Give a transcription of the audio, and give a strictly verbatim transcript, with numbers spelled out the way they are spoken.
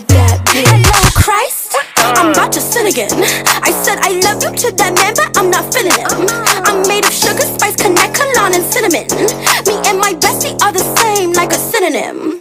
that bitch. Hello, Christ, I'm about to sin again. I said I love you to that man, but I'm not feeling him. I'm made of sugar, spice, connect, cologne, and cinnamon. Me and my bestie are the same, like a synonym.